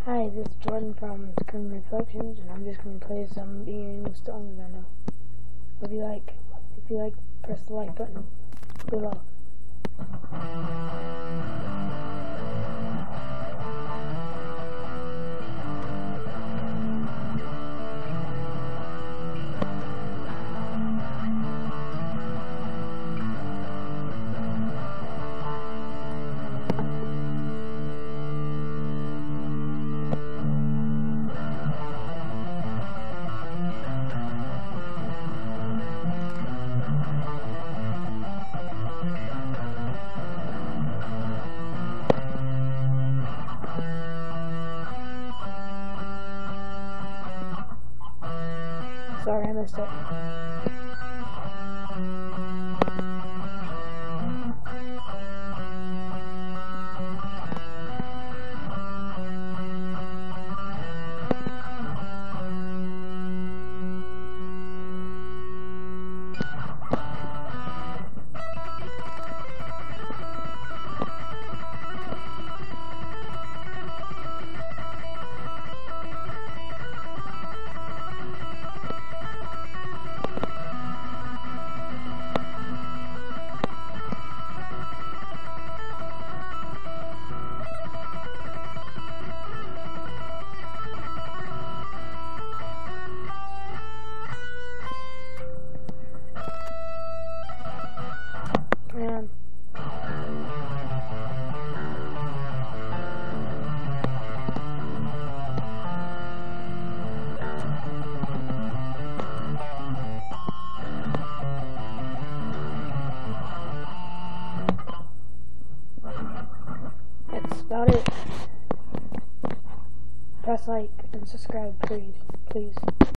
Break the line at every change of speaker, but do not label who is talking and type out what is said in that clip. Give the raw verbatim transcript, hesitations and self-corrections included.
Hi, this is Jordan from Screen Reflections, and I'm just going to play some Ian Stone right now. If you like, if you like, press the like button below. Sorry, I missed it. Man. That's about it. Press like and subscribe, please, please.